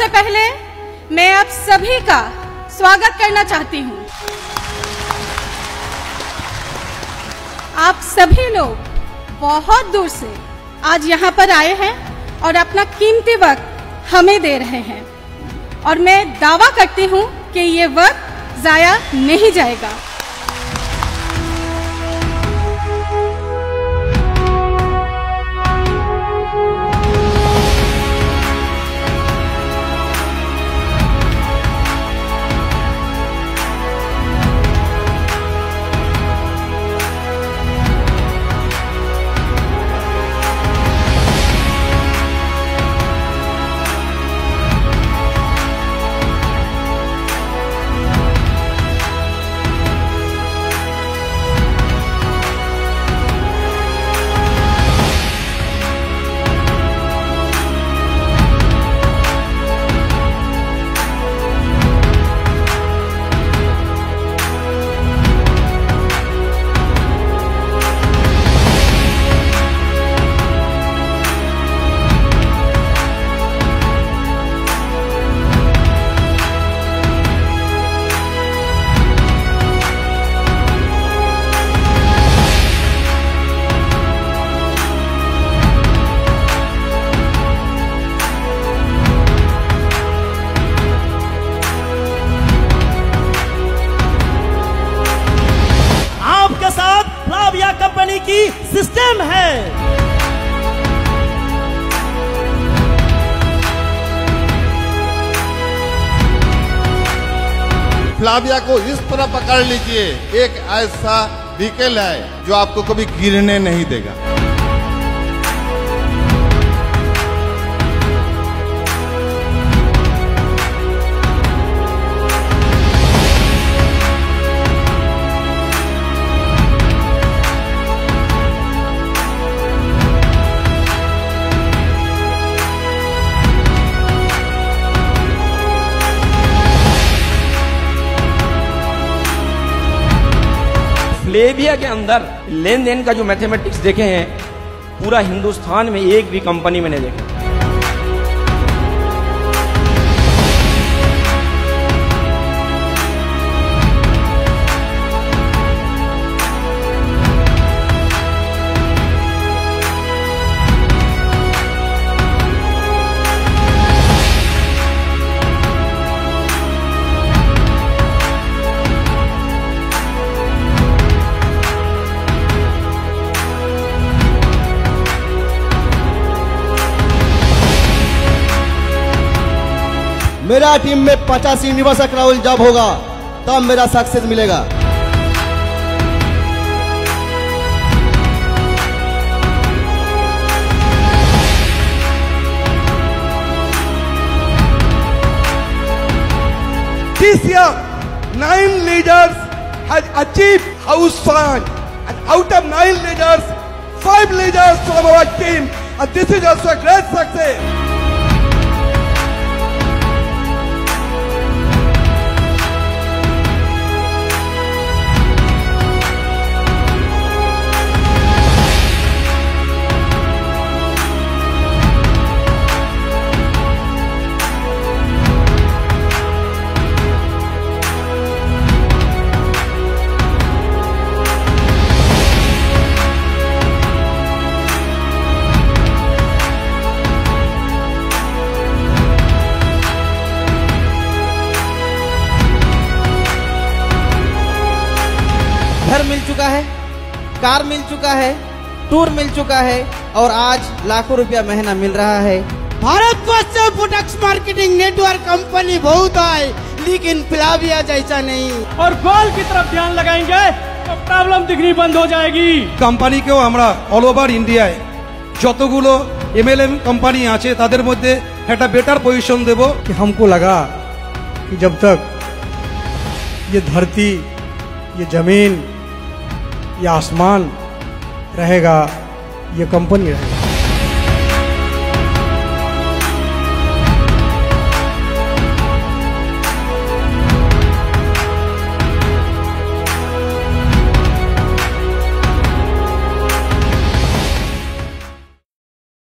पहले मैं आप सभी का स्वागत करना चाहती हूँ। आप सभी लोग बहुत दूर से आज यहाँ पर आए हैं और अपना कीमती वक्त हमें दे रहे हैं और मैं दावा करती हूँ कि ये वक्त जाया नहीं जाएगा। फ्लाविया कंपनी की सिस्टम है। फ्लाविया को इस तरह पकड़ लीजिए, एक ऐसा व्हीकल है जो आपको कभी गिरने नहीं देगा। फ्लेविया के अंदर लेन देन का जो मैथमेटिक्स देखे हैं, पूरा हिंदुस्तान में एक भी कंपनी में नहीं देखे। मेरा टीम में 50 यूनिवर्सल क्राउल जब होगा तब मेरा सक्सेस मिलेगा। This year, 9 leaders has achieved house fund, and out of 9 leaders, 5 leaders from our team, and this is also a great success. घर मिल चुका है, कार मिल चुका है, टूर मिल चुका है और आज लाखों रुपया महीना मिल रहा है। भारतवर्ष से प्रोडक्ट्स मार्केटिंग नेटवर्क कंपनी बहुत है, लेकिन फ्लाविया जैसा नहीं। और गोल की तरफ ध्यान लगाएंगे तो प्रॉब्लम दिखनी बंद हो जाएगी। कंपनी के আমরা অল ওভার ইন্ডিয়ায় যতগুলো एमएलएम कंपनी আছে তাদের মধ্যে একটা বেটার পজিশন দেব। कि हमको लगा कि जब तक ये धरती, ये जमीन, ये आसमान रहेगा, ये कंपनी रहेगा।